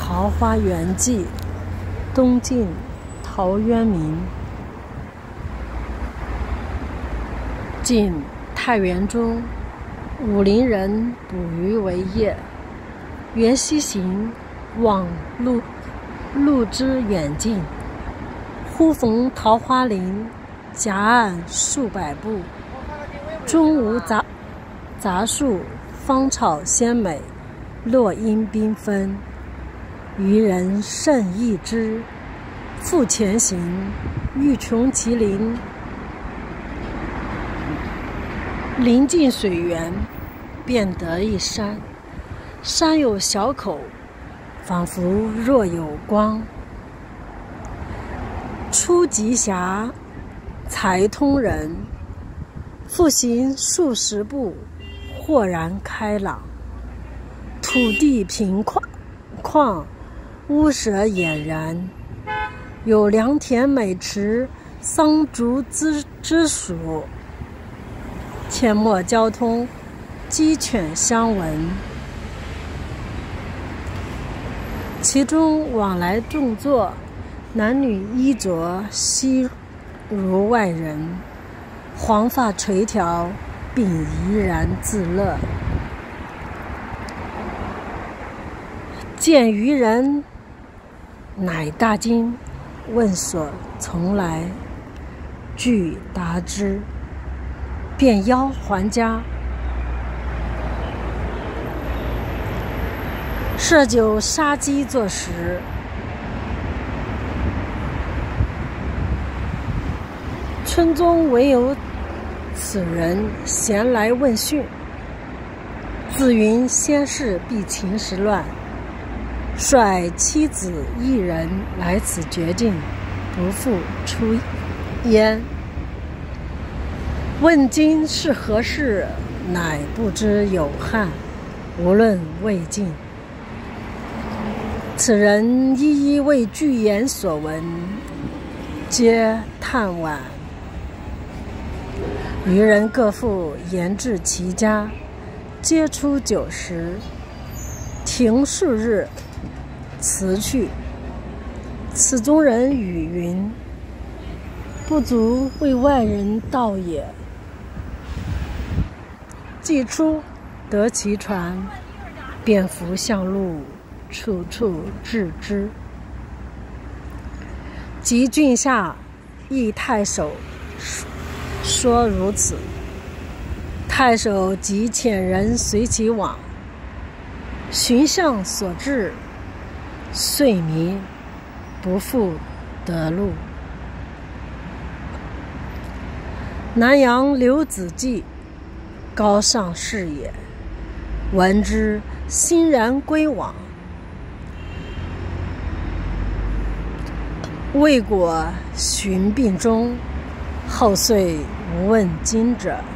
桃花源记》东晋陶渊明。晋太原中，武陵人捕鱼为业。缘溪行，望路之远近，忽逢桃花林，夹岸数百步，中无杂树，芳草鲜美，落英缤纷。渔人甚异之，复前行，欲穷其林。临近水源，便得一山，山有小口，仿佛若有光。出极狭，才通人。复行数十步，豁然开朗。土地平旷，屋舍俨然，有良田美池，桑竹之属。阡陌交通，鸡犬相闻。其中往来种作，男女衣着悉如外人，黄发垂髫，并怡然自乐。见渔人，乃大惊，问所从来，具答之，便邀还家。设酒杀鸡作食。村中唯有此人闲来问讯，自云先世避秦时乱，率妻子一人来此绝境，不复出焉。问今是何事，乃不知有汉，无论魏晋。此人一一为具言所闻，皆叹惋。渔人各复言至其家，皆出酒食，停数日，辞去。此中人语云：不足为外人道也。既出，得其船，便扶向路，处处至之。及郡下，诣太守，说如此。太守即遣人随其往，寻向所至，遂迷，不复得路。南阳刘子骥，高尚士也，闻之，欣然归往。未果寻病终，后遂无问津者。